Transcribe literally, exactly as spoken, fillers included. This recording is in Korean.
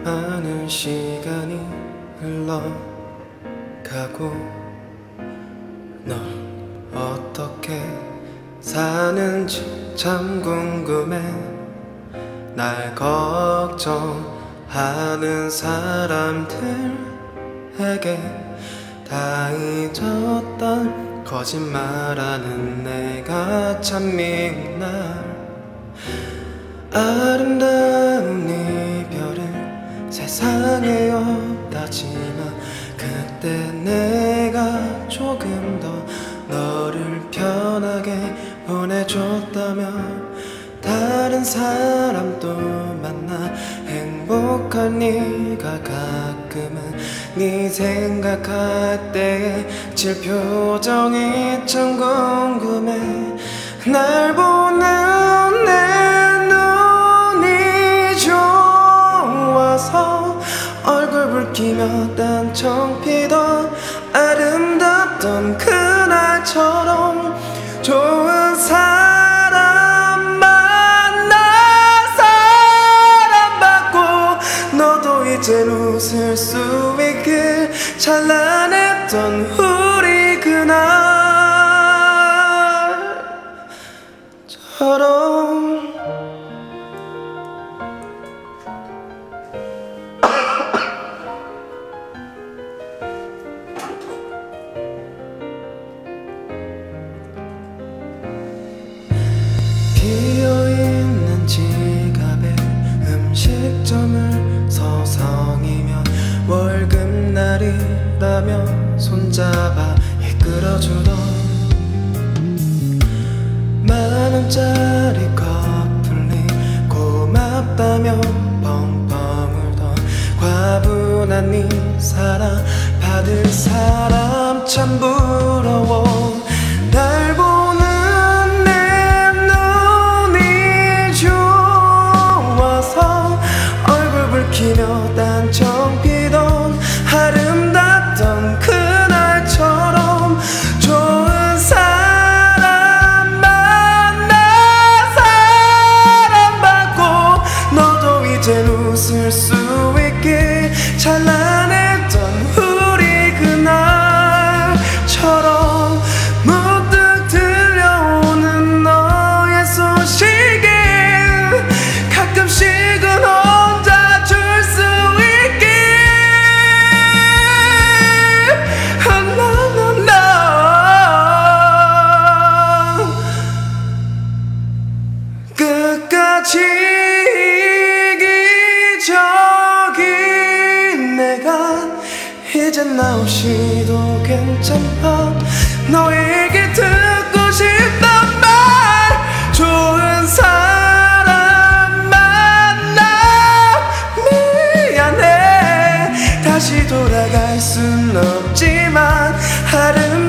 많은 시간이 흘러가고 넌 어떻게 사는지 참 궁금해. 날 걱정하는 사람들에게 다 잊었던 거짓말하는 내가 참 미운 날. 아름다운 이별은 세상에 없다지만 그때 내가 조금 더 너를 편하게 보내줬다면 다른 사람도 만나 행복한 네가 가끔은 네 생각할 때의 질 표정이 참 궁금해. 날 보는 내 눈이 좋아서 얼굴 붉히며 딴청 피던 아름답던 그날처럼 좋은 사람 만나 사랑받고 너도 이젠 웃을 수 있길. 찬란했던 우리 그날처럼. 비어있는 지갑에 음식점을 서성이며 월급날이라며 손잡아 이끌어주던 만원짜리 커플링 고맙다며 펑펑 울던 과분한 네 사랑 받을 사람 참 부러워. 날 보는 내 눈이 좋아서 얼굴 붉히며 딴청 피던 아름답던 그날처럼 좋은 사람 만나 사랑받고 너도 이젠 웃을 수 있길. 찬란했던 우리 그날처럼 문득 들려오는 너의 소식에 가끔씩은 혼자 줄 수 있길. 끝까지 이기적인 내가 이젠 나 없이도 괜찮아. 너에게 듣고 싶단 말. 좋은 사람 만나 미안해. 다시 돌아갈 순 없지만 아름